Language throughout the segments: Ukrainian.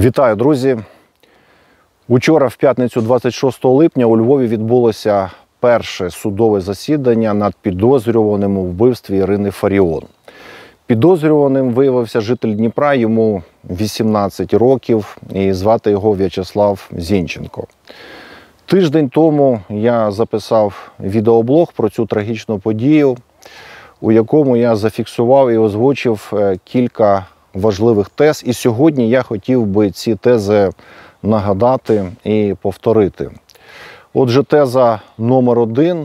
Вітаю, друзі! Учора, в п'ятницю 26 липня, у Львові відбулося перше судове засідання над підозрюваним у вбивстві Ірини Фаріон. Підозрюваним виявився житель Дніпра, йому 18 років, і звати його В'ячеслав Зінченко. Тиждень тому я записав відеоблог про цю трагічну подію, у якому я зафіксував і озвучив кілька важливих тез. І сьогодні я хотів би ці тези нагадати і повторити. Отже, теза номер 1.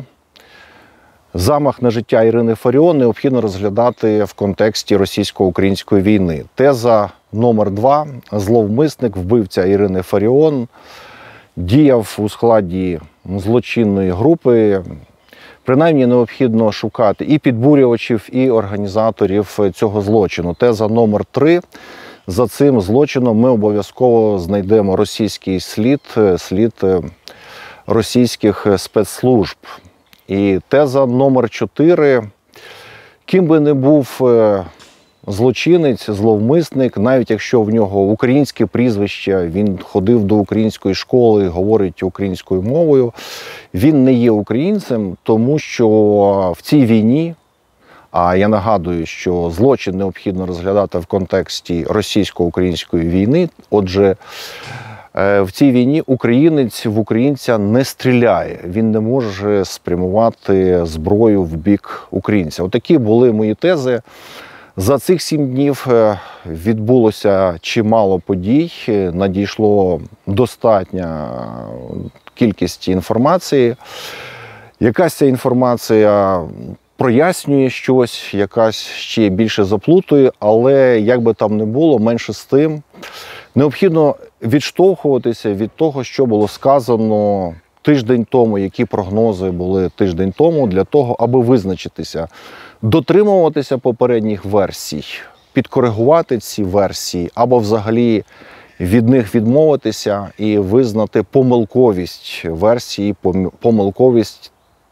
Замах на життя Ірини Фаріон необхідно розглядати в контексті російсько-української війни. Теза номер 2. Зловмисник, вбивця Ірини Фаріон, діяв у складі злочинної групи. Принаймні необхідно шукати і підбурювачів, і організаторів цього злочину. Теза номер 3. За цим злочином ми обов'язково знайдемо російський слід російських спецслужб. І теза номер 4. Ким би не був злочинець, зловмисник, навіть якщо в нього українське прізвище, він ходив до української школи, говорить українською мовою, він не є українцем, тому що в цій війні, а я нагадую, що злочин необхідно розглядати в контексті російсько-української війни, отже, в цій війні українець в українця не стріляє, він не може спрямувати зброю в бік українця. Отакі були мої тези. За цих 7 днів відбулося чимало подій, надійшло достатня кількість інформації. Якась ця інформація прояснює щось, якась ще більше заплутує, але як би там не було, менше з тим, необхідно відштовхуватися від того, що було сказано тиждень тому, які прогнози були тиждень тому, для того, аби визначитися, дотримуватися попередніх версій, підкоригувати ці версії, або взагалі від них відмовитися і визнати помилковість версії, помилковість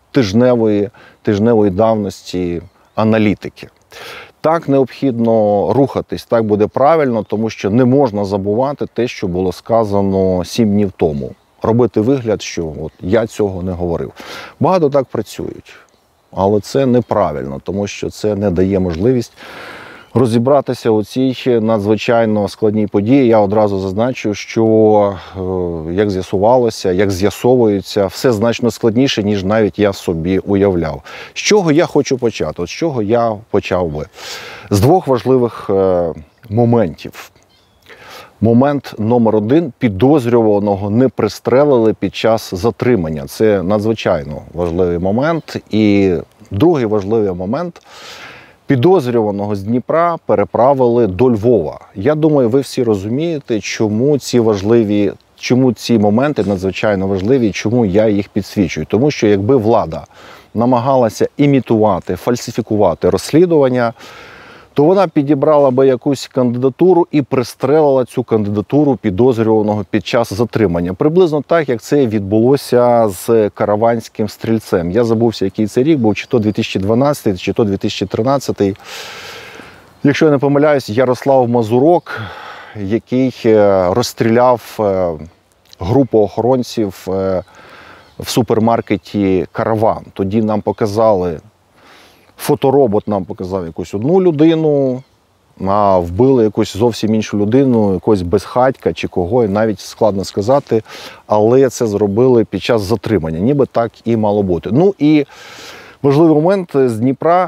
тижневої давності аналітики. Так необхідно рухатись, так буде правильно, тому що не можна забувати те, що було сказано 7 днів тому. Робити вигляд, що от я цього не говорив. Багато так працюють, але це неправильно, тому що це не дає можливість розібратися у цій надзвичайно складній події. Я одразу зазначу, що, як з'ясувалося, як з'ясовується, все значно складніше, ніж навіть я собі уявляв. З чого я хочу почати? От з чого я почав би? З 2 важливих моментів. Момент номер 1. Підозрюваного не пристрелили під час затримання. Це надзвичайно важливий момент. І другий важливий момент. Підозрюваного з Дніпра переправили до Львова. Я думаю, ви всі розумієте, чому ці моменти надзвичайно важливі, чому я їх підсвічую. Тому що якби влада намагалася імітувати, фальсифікувати розслідування, то вона підібрала би якусь кандидатуру і пристрелила цю кандидатуру підозрюваного під час затримання. Приблизно так, як це відбулося з караванським стрільцем. Я забувся, який це рік був, чи то 2012, чи то 2013. Якщо я не помиляюсь, Ярослав Мазурок, який розстріляв групу охоронців в супермаркеті «Караван». Тоді нам показали, фоторобот нам показав якусь одну людину, а вбили якусь зовсім іншу людину, якогось безхатька чи кого, навіть складно сказати, але це зробили під час затримання, ніби так і мало бути. Ну і важливий момент, з Дніпра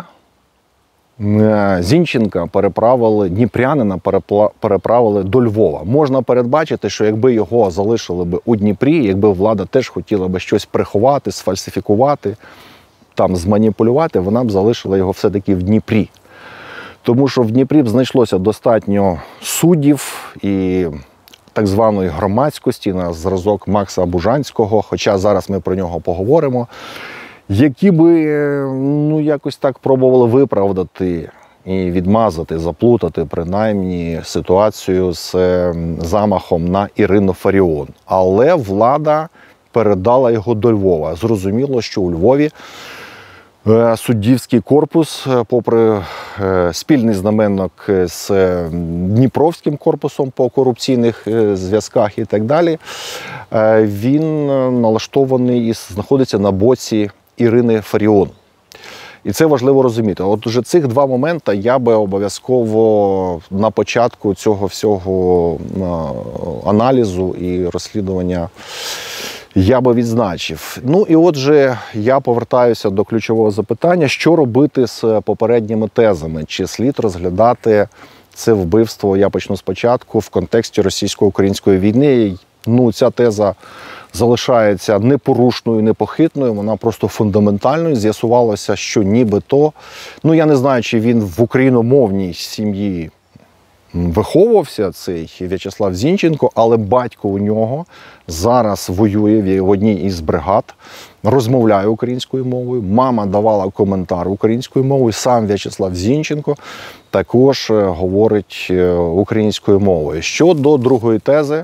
Зінченка дніпрянина переправили до Львова. Можна передбачити, що якби його залишили б у Дніпрі, якби влада теж хотіла б щось приховати, сфальсифікувати, там зманіпулювати, вона б залишила його все-таки в Дніпрі. Тому що в Дніпрі б знайшлося достатньо суддів і так званої громадськості на зразок Макса Бужанського, хоча зараз ми про нього поговоримо, які би якось так пробували виправдати і відмазати, заплутати принаймні ситуацію з замахом на Ірину Фаріон. Але влада передала його до Львова. Зрозуміло, що у Львові суддівський корпус, попри спільний знаменник з Дніпровським корпусом по корупційних зв'язках і так далі, він налаштований і знаходиться на боці Ірини Фаріон. І це важливо розуміти. От уже цих два моменти я би обов'язково на початку цього всього аналізу і розслідування я би відзначив. Ну і отже, я повертаюся до ключового запитання, що робити з попередніми тезами? Чи слід розглядати це вбивство, я почну спочатку, в контексті російсько-української війни? Ну, ця теза залишається непорушною, непохитною, вона просто фундаментальною. З'ясувалося, що нібито, ну я не знаю, чи він в україномовній сім'ї виховувався, цей В'ячеслав Зінченко, але батько у нього зараз воює в одній із бригад, розмовляє українською мовою, мама давала коментар українською мовою, сам В'ячеслав Зінченко також говорить українською мовою. Щодо другої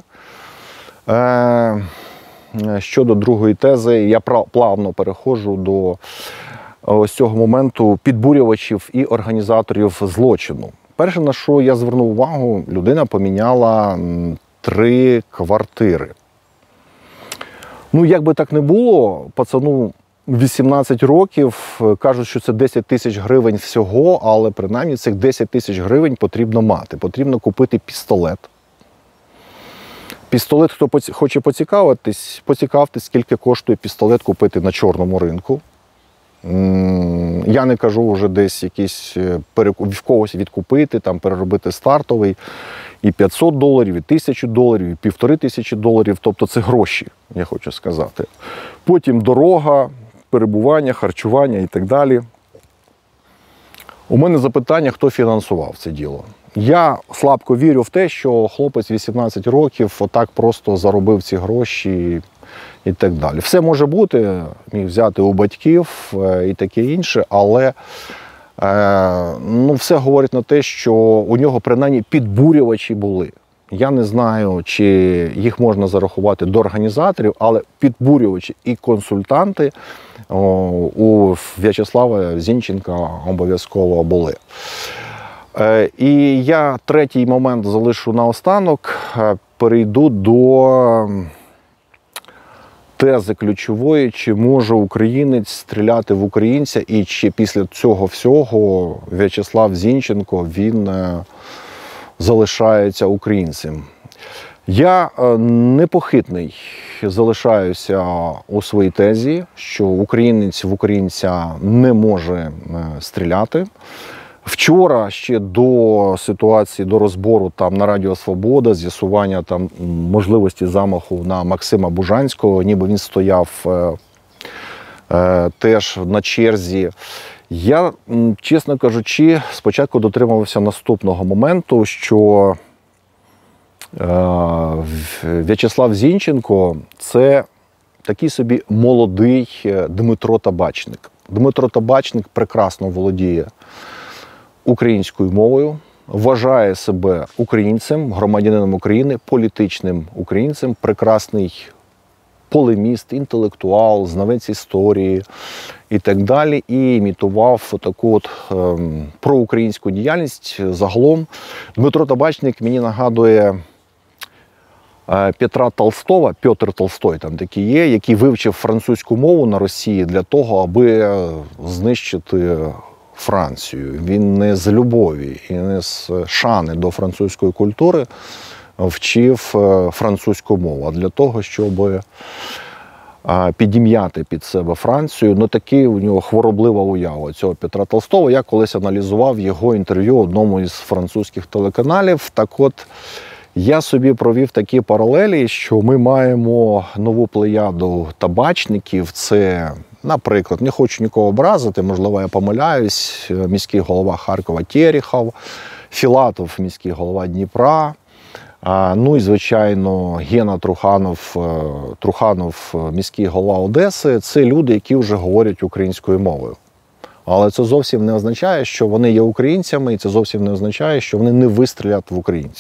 тези, я плавно переходжу до ось цього моменту підбурювачів і організаторів злочину. Перше, на що я звернув увагу, людина поміняла 3 квартири. Ну, як би так не було, пацану 18 років, кажуть, що це 10 тисяч гривень всього, але принаймні цих 10 тисяч гривень потрібно мати. Потрібно купити пістолет. Пістолет, хто хоче поцікавитись, скільки коштує пістолет купити на чорному ринку. Я не кажу вже десь якісь в когось відкупити, там переробити стартовий і $500, і $1000, і $1500. Тобто це гроші, я хочу сказати. Потім дорога, перебування, харчування і так далі. У мене запитання, хто фінансував це діло. Я слабко вірю в те, що хлопець 18 років отак просто заробив ці гроші і так далі. Все може бути, міг взяти у батьків і таке інше, але ну, все говорить на те, що у нього принаймні підбурювачі були. Я не знаю, чи їх можна зарахувати до організаторів, але підбурювачі і консультанти у В'ячеслава Зінченка обов'язково були. І я третій момент залишу наостанок, перейду до тези ключової, чи може українець стріляти в українця, і чи після цього всього В'ячеслав Зінченко, він залишається українцем. Я непохитний залишаюся у своїй тезі, що українець в українця не може стріляти. Вчора ще до ситуації, до розбору там на Радіо Свобода, з'ясування там можливості замаху на Максима Бужанського, ніби він стояв теж на черзі. Я, чесно кажучи, спочатку дотримувався наступного моменту, що В'ячеслав Зінченко – це такий собі молодий Дмитро Табачник. Дмитро Табачник прекрасно володіє українською мовою, вважає себе українцем, громадянином України, політичним українцем, прекрасний полеміст, інтелектуал, знавець історії і так далі. І імітував таку от проукраїнську діяльність загалом. Дмитро Табачник мені нагадує Петра Толстого, Петр Толстой там такий є, який вивчив французьку мову на Росії для того, аби знищити Францію. Він не з любові і не з шани до французької культури вчив французьку мову, а для того, щоб підім'яти під себе Францію. Ну, таки у нього хвороблива уява цього Петра Толстого. Я колись аналізував його інтерв'ю одному із французьких телеканалів. Так от, я собі провів такі паралелі, що ми маємо нову плеяду табачників. Це, наприклад, не хочу нікого образити, можливо, я помиляюсь, міський голова Харкова Терехов, Філатов, міський голова Дніпра, ну і, звичайно, Гена Труханов, міський голова Одеси. Це люди, які вже говорять українською мовою. Але це зовсім не означає, що вони є українцями, і це зовсім не означає, що вони не вистрілять в українців.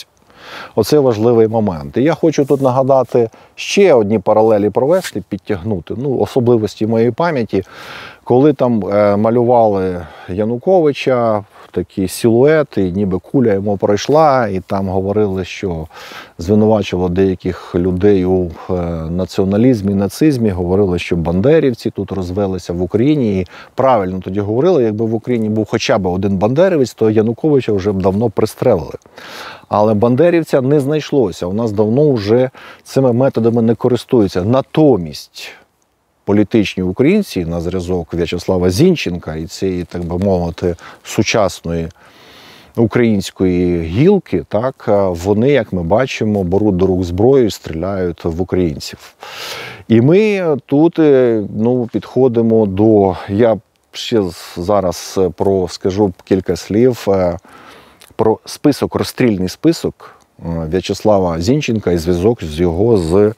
Оце важливий момент. І я хочу тут нагадати ще одні паралелі провести, підтягнути, особливості моєї пам'яті, коли там малювали Януковича, такі силуети, ніби куля йому пройшла, і там говорили, що звинувачували деяких людей у націоналізмі, нацизмі, говорили, що бандерівці тут розвелися в Україні. І правильно тоді говорили, якби в Україні був хоча б один бандерівець, то Януковича вже б давно пристрелили. Але бандерівця не знайшлося. У нас давно вже цими методами не користуються. Натомість політичні українці на зразок В'ячеслава Зінченка і цієї, так би мовити, сучасної української гілки, так, вони, як ми бачимо, беруть до рук зброю і стріляють в українців. І ми тут підходимо до, я ще зараз скажу кілька слів про список, розстрільний список В'ячеслава Зінченка і зв'язок з його з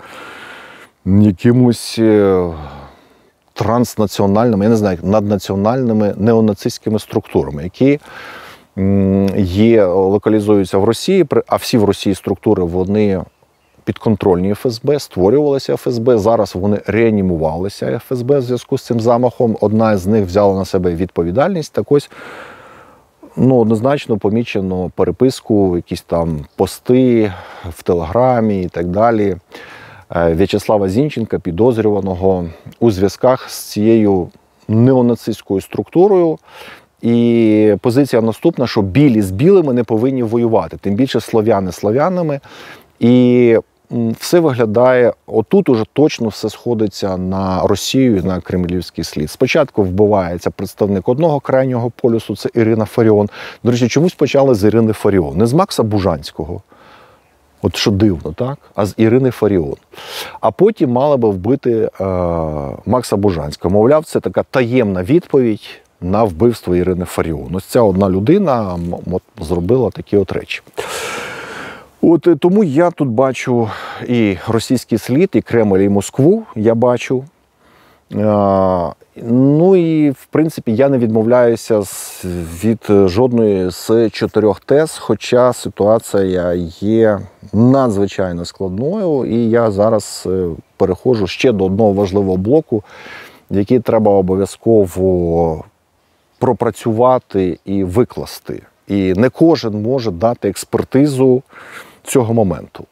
якимось транснаціональними, я не знаю, наднаціональними неонацистськими структурами, які локалізуються в Росії, а всі в Росії структури, вони підконтрольні ФСБ, створювалися ФСБ, зараз вони реанімувалися ФСБ в зв'язку з цим замахом. Одна з них взяла на себе відповідальність. Так ось, однозначно помічено переписку, якісь там пости в Телеграмі і так далі В'ячеслава Зінченка, підозрюваного у зв'язках з цією неонацистською структурою. І позиція наступна, що білі з білими не повинні воювати, тим більше слов'яни з слов'янами. І все виглядає, отут уже точно все сходиться на Росію, на кремлівський слід. Спочатку вбивається представник одного крайнього полюсу, це Ірина Фаріон. До речі, чомусь почали з Ірини Фаріон, не з Макса Бужанського. От що дивно, так? А з Ірини Фаріон. А потім мали би вбити Макса Бужанського. Мовляв, це така таємна відповідь на вбивство Ірини Фаріон. Ось ця одна людина зробила такі от речі. Тому я тут бачу і російський слід, і Кремль, і Москву я бачу. І, в принципі, я не відмовляюся від жодної з 4 тез, хоча ситуація є надзвичайно складною. І я зараз переходжу ще до одного важливого блоку, який треба обов'язково пропрацювати і викласти. І не кожен може дати експертизу цього моменту.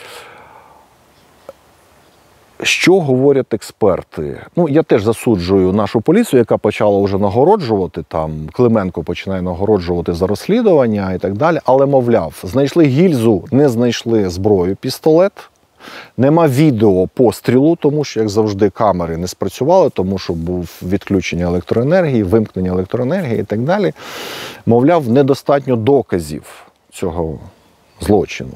Що говорять експерти? Я теж засуджую нашу поліцію, яка почала вже нагороджувати, Клименко починає нагороджувати за розслідування і так далі, але, мовляв, знайшли гільзу, не знайшли зброю, пістолет, нема відео пострілу, тому що, як завжди, камери не спрацювали, тому що був відключення електроенергії, вимкнення електроенергії і так далі. Мовляв, недостатньо доказів цього злочину.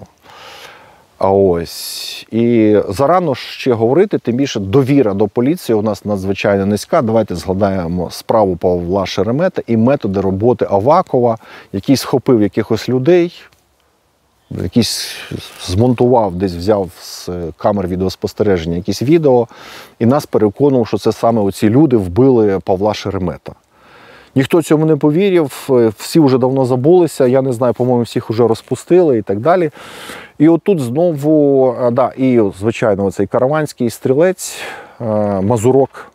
І зарано ще говорити, тим більше довіра до поліції у нас надзвичайно низька. Давайте згадаємо справу Павла Шеремета і методи роботи Авакова, який схопив якихось людей, якийсь змонтував, десь взяв з камер відеоспостереження якісь відео і нас переконував, що це саме оці люди вбили Павла Шеремета. Ніхто цьому не повірив, всі вже давно забулися, я не знаю, по-моєму, всіх вже розпустили і так далі. І отут знову, і, звичайно, оцей караванський стрілець, Мазурок.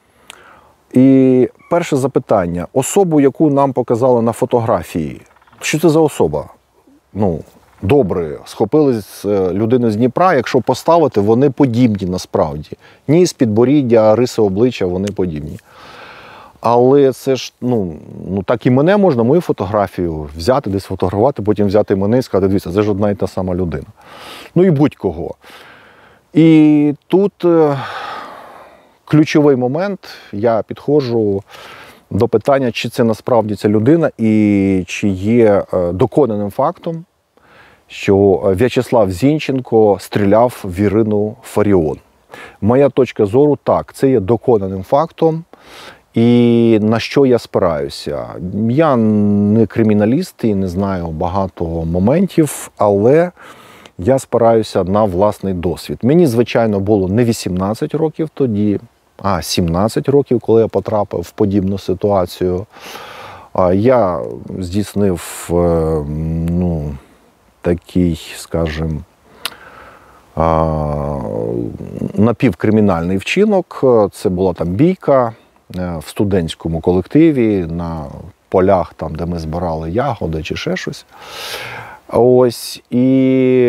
І перше запитання, особу, яку нам показали на фотографії, що це за особа? Добре, схопили людину з Дніпра, якщо поставити, вони подібні насправді. Ніс, підборіддя, риси обличчя, вони подібні. Але це ж, так і мене можна, мою фотографію взяти, десь фотографувати, потім взяти мене і сказати, дивіться, це ж одна і та сама людина. І будь-кого. І тут ключовий момент, я підходжу до питання, чи це насправді ця людина, і чи є доконаним фактом, що В'ячеслав Зінченко стріляв в Ірину Фаріон. Моя точка зору, так, це є доконаним фактом. І на що я спираюся? Я не криміналіст і не знаю багато моментів, але я спираюся на власний досвід. Мені, звичайно, було не 18 років тоді, а 17 років, коли я потрапив в подібну ситуацію. Я здійснив такий, скажімо, напівкримінальний вчинок. Це була там бійка в студентському колективі на полях, там, де ми збирали ягоди чи ще щось. Ось, і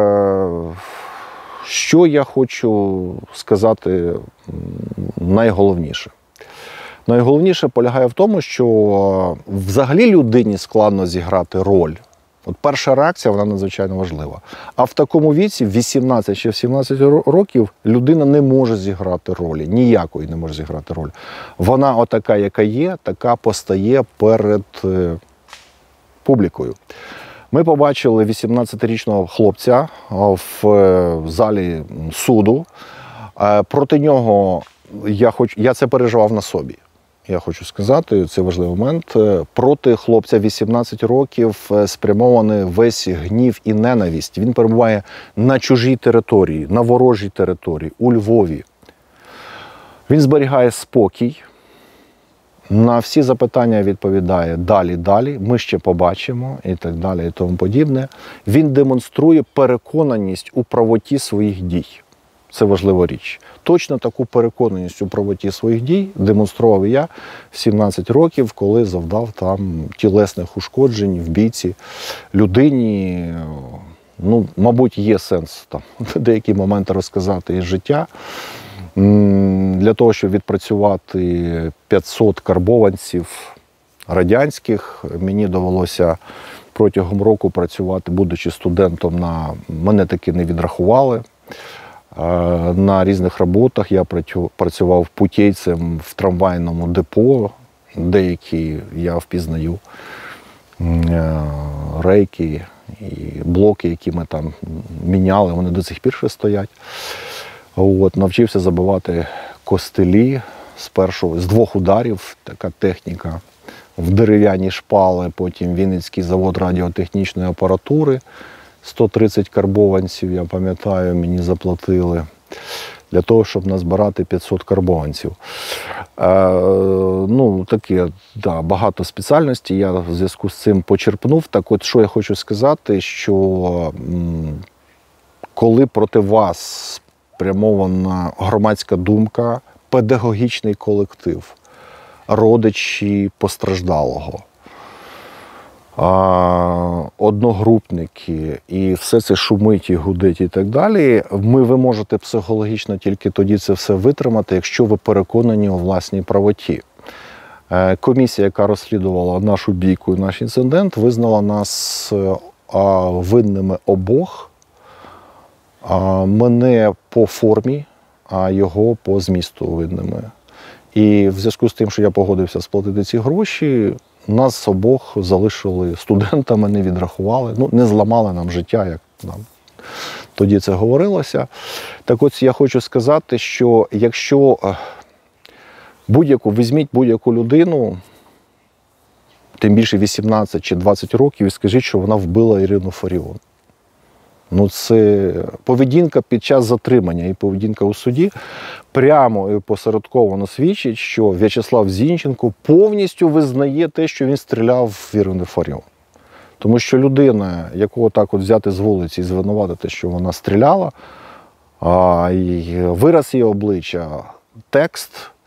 що я хочу сказати найголовніше. Найголовніше полягає в тому, що взагалі людині складно зіграти роль. От перша реакція, вона надзвичайно важлива. А в такому віці, в 18 чи в 17 років, людина не може зіграти ролі, ніякої не може зіграти роль. Вона отака, яка є, така постає перед публікою. Ми побачили 18-річного хлопця в залі суду. Проти нього, я це переживав на собі. Я хочу сказати, це важливий момент. Проти хлопця 18 років спрямований весь гнів і ненависть. Він перебуває на чужій території, на ворожій території, у Львові. Він зберігає спокій. На всі запитання відповідає далі, ми ще побачимо і так далі і тому подібне. Він демонструє переконаність у правоті своїх дій. Це важлива річ. Точно таку переконаність у правоті своїх дій демонстрував я в 17 років, коли завдав там тілесних ушкоджень в бійці людині. Ну, мабуть, є сенс там деякі моменти розказати із життя. Для того, щоб відпрацювати 500 карбованців радянських, мені довелося протягом року працювати, будучи студентом, мене таки не відрахували. На різних роботах я працював путейцем в трамвайному депо, деякі я впізнаю рейки і блоки, які ми там міняли, вони до цих пір ще стоять. От, навчився забивати костелі з 2 ударів, така техніка, в дерев'яні шпали, потім Вінницький завод радіотехнічної апаратури, 130 карбованців, я пам'ятаю, мені заплатили для того, щоб назбирати 500 карбованців. Ну, таке, да, багато спеціальностей я в зв'язку з цим почерпнув. Так от, що я хочу сказати, що коли проти вас спрямована громадська думка, педагогічний колектив, родичі постраждалого, одногрупники, і все це шумить і гудить і так далі, ви можете психологічно тільки тоді це все витримати, якщо ви переконані у власній правоті. Комісія, яка розслідувала нашу бійку і наш інцидент, визнала нас винними обох, мене по формі, а його по змісту винними. І в зв'язку з тим, що я погодився сплатити ці гроші, нас обох залишили студентами, не відрахували, ну, не зламали нам життя, як нам тоді це говорилося. Так от я хочу сказати, що якщо візьміть будь-яку людину, тим більше 18 чи 20 років, і скажіть, що вона вбила Ірину Фаріон. Ну, це поведінка під час затримання і поведінка у суді прямо і посередковано свідчить, що В'ячеслав Зінченко повністю визнає те, що він стріляв в Ірину Фаріон. Тому що людина, яку так от взяти з вулиці і звинуватити, що вона стріляла, і вираз її обличчя, текст,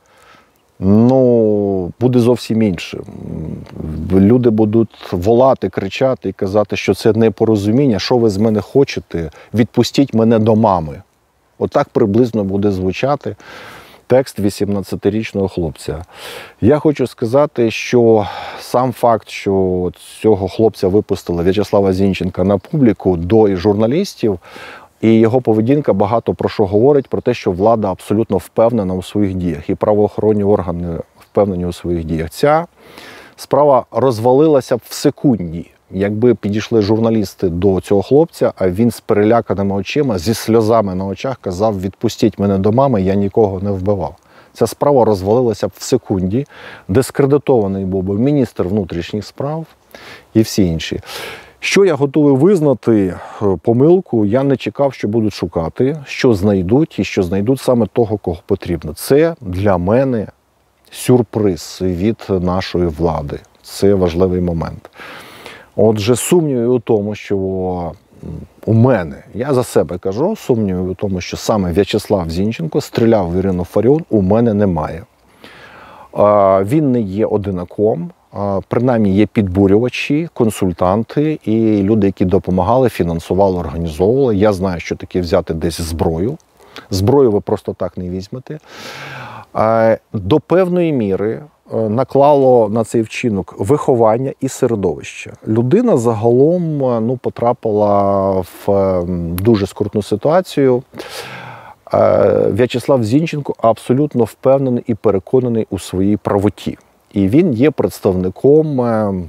ну, буде зовсім іншим. Люди будуть волати, кричати і казати, що це непорозуміння, що ви з мене хочете, відпустіть мене до мами. Отак приблизно буде звучати текст 18-річного хлопця. Я хочу сказати, що сам факт, що цього хлопця випустили, В'ячеслава Зінченка, на публіку до журналістів, і його поведінка багато про що говорить, про те, що влада абсолютно впевнена у своїх діях, і правоохоронні органи впевнені у своїх діях. Ця справа розвалилася в секунді. Якби підійшли журналісти до цього хлопця, а він з переляканими очима, зі сльозами на очах казав: відпустіть мене до мами, я нікого не вбивав. Ця справа розвалилася в секунді, дискредитований був би міністр внутрішніх справ і всі інші. Що я готовий визнати помилку, я не чекав, що будуть шукати, що знайдуть, і що знайдуть саме того, кого потрібно. Це для мене сюрприз від нашої влади. Це важливий момент. Отже, сумнівів у тому, що у мене, я за себе кажу, сумнівів у тому, що саме В'ячеслав Зінченко стріляв в Ірину Фаріон, у мене немає. Він не є одинаком, принаймні є підбурювачі, консультанти і люди, які допомагали, фінансували, організовували. Я знаю, що таке взяти десь зброю. Зброю ви просто так не візьмете. До певної міри наклало на цей вчинок виховання і середовище. Людина загалом потрапила в дуже скрутну ситуацію. В'ячеслав Зінченко абсолютно впевнений і переконаний у своїй правоті. І він є представником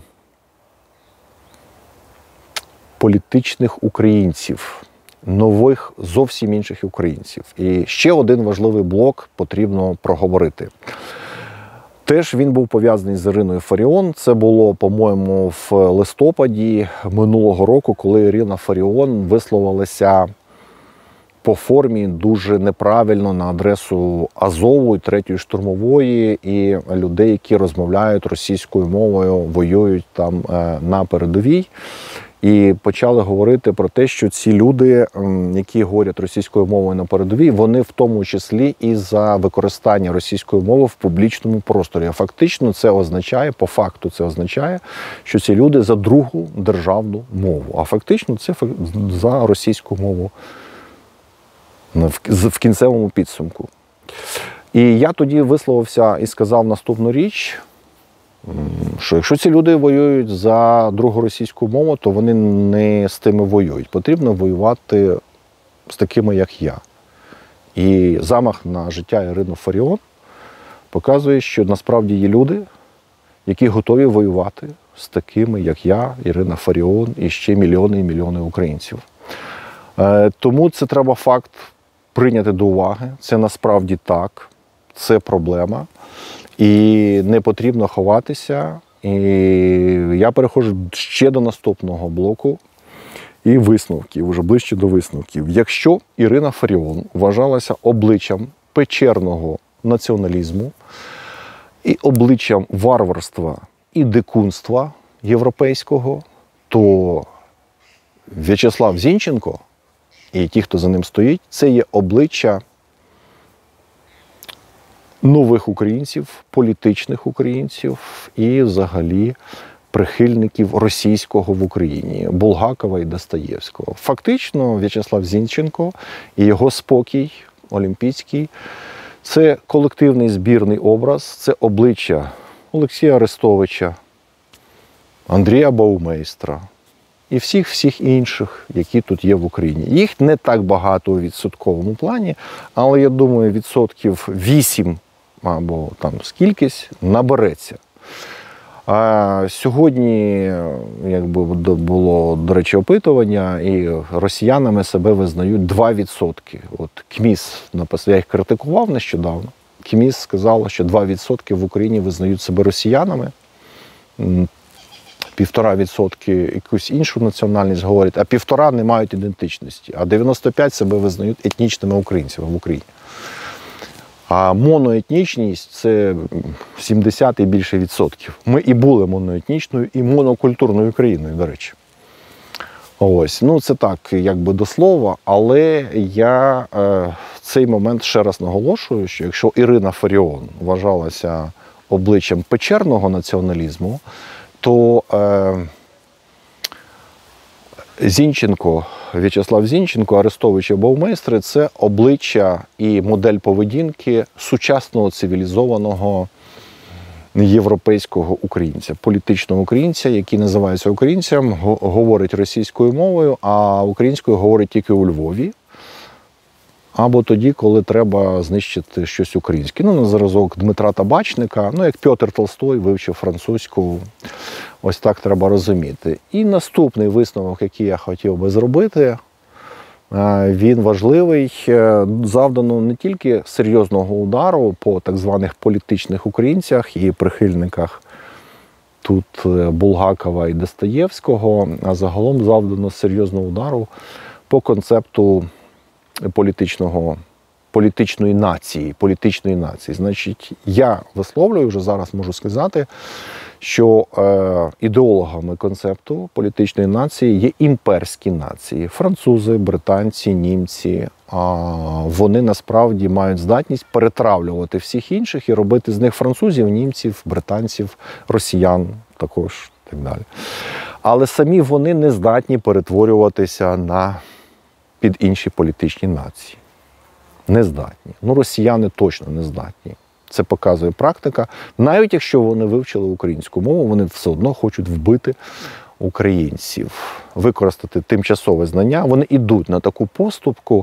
політичних українців, нових, зовсім інших українців. І ще один важливий блок потрібно проговорити. Теж він був пов'язаний з Іриною Фаріон. Це було, по-моєму, в листопаді минулого року, коли Ірина Фаріон висловилася по формі дуже неправильно на адресу Азову і 3-ї штурмової і людей, які розмовляють російською мовою, воюють там на передовій. І почали говорити про те, що ці люди, які говорять російською мовою на передовій, вони в тому числі і за використання російської мови в публічному просторі. А фактично це означає, по факту це означає, що ці люди за другу державну мову. А фактично це за російську мову в кінцевому підсумку. І я тоді висловився і сказав наступну річ, що якщо ці люди воюють за другу російську мову, то вони не з тими воюють. Потрібно воювати з такими, як я. І замах на життя Ірини Фаріон показує, що насправді є люди, які готові воювати з такими, як я, Ірина Фаріон і ще мільйони і мільйони українців. Тому це треба факт прийняти до уваги. Це насправді так, це проблема. І не потрібно ховатися. І я переходжу ще до наступного блоку і висновків, вже ближче до висновків. Якщо Ірина Фаріон вважалася обличчям печерного націоналізму і обличчям варварства і дикунства європейського, то В'ячеслав Зінченко і ті, хто за ним стоїть, це є обличчя нових українців, політичних українців і взагалі прихильників російського в Україні, Булгакова і Достоєвського. Фактично, В'ячеслав Зінченко і його спокій олімпійський – це колективний збірний образ, це обличчя Олексія Арестовича, Андрія Баумейстра і всіх інших, які тут є в Україні. Їх не так багато у відсотковому плані, але, я думаю, 8% або там скількись набереться. Сьогодні, якби було, до речі, опитування, і росіянами себе визнають 2%. От КМІС написав, я їх критикував нещодавно. КМІС сказала, що 2% в Україні визнають себе росіянами, 1,5% якусь іншу національність говорять, а 1,5% не мають ідентичності, а 95% себе визнають етнічними українцями в Україні. А моноетнічність – це 70 і більше відсотків. Ми і були моноетнічною, і монокультурною країною, до речі. Ось, це так, якби до слова, але я цей момент ще раз наголошую, що якщо Ірина Фаріон вважалася обличчям печерного націоналізму, то Зінченко, В'ячеслав Зінченко, Арестович і Баумейстри – це обличчя і модель поведінки сучасного цивілізованого європейського українця, політичного українця, який називається українцем, говорить російською мовою, а українською говорить тільки у Львові, або тоді, коли треба знищити щось українське. На зразок Дмитра Табачника, як Петр Толстой вивчив французьку, ось так треба розуміти. І наступний висновок, який я хотів би зробити, він важливий. Завдано не тільки серйозного удару по так званих політичних українцях і прихильниках тут Булгакова і Достоєвського, а загалом завдано серйозного удару по концепту політичної нації. Значить, я висловлюю, вже зараз можу сказати, що ідеологами концепту політичної нації є імперські нації. Французи, британці, німці. Вони насправді мають здатність перетравлювати всіх інших і робити з них французів, німців, британців, росіян також і так далі. Але самі вони не здатні перетворюватися під інші політичні нації. Не здатні. Росіяни точно не здатні. Це показує практика. Навіть якщо вони вивчили українську мову, вони все одно хочуть вбити українців, використати тимчасове знання. Вони йдуть на таку поступку.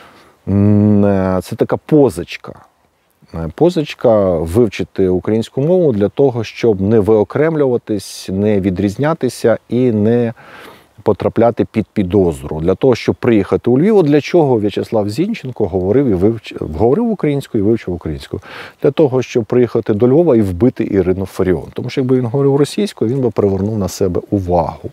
Це така позичка. Позичка вивчити українську мову для того, щоб не виокремлюватись, не відрізнятися і не потрапляти під підозру. Для того, щоб приїхати у Львів, для чого В'ячеслав Зінченко говорив українською і вивчив українську? Для того, щоб приїхати до Львова і вбити Ірину Фаріон. Тому що якби він говорив російською, він би привернув на себе увагу.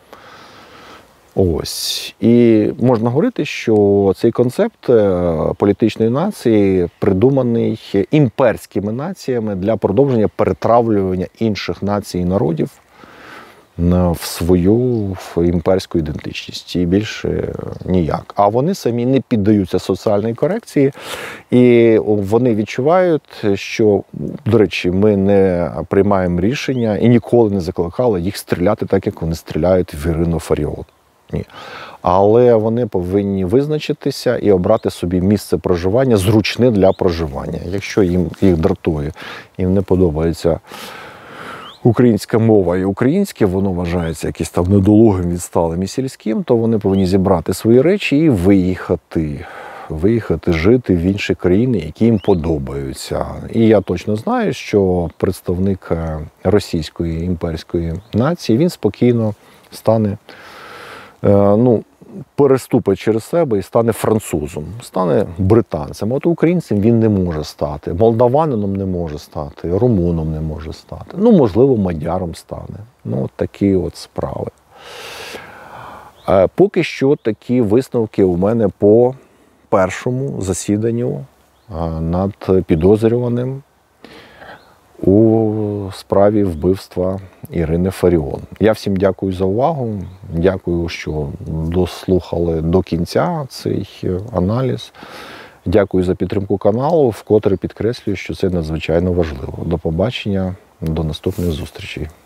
Ось. І можна говорити, що цей концепт політичної нації придуманий імперськими націями для продовження перетравлювання інших націй і народів в свою імперську ідентичність. І більше ніяк. А вони самі не піддаються соціальній корекції. І вони відчувають, що, до речі, ми не приймаємо рішення і ніколи не закликали їх стріляти так, як вони стріляють в Ірину Фаріон. Ні. Але вони повинні визначитися і обрати собі місце проживання зручне для проживання. Якщо їх дратує, їм не подобається українська мова і українське, воно вважається якимось там недолугим, відсталим і сільським, то вони повинні зібрати свої речі і виїхати жити в інші країни, які їм подобаються. І я точно знаю, що представник російської імперської нації, він спокійно стане, переступить через себе і стане французом, стане британцем. От українцем він не може стати, молдаванином не може стати, румуном не може стати. Можливо, мадяром стане. От такі от справи. Поки що такі висновки у мене по першому засіданню над підозрюваним у справі вбивства Ірини Фаріон. Я всім дякую за увагу, дякую, що дослухали до кінця цей аналіз. Дякую за підтримку каналу, вкотре підкреслюю, що це надзвичайно важливо. До побачення, до наступних зустрічей.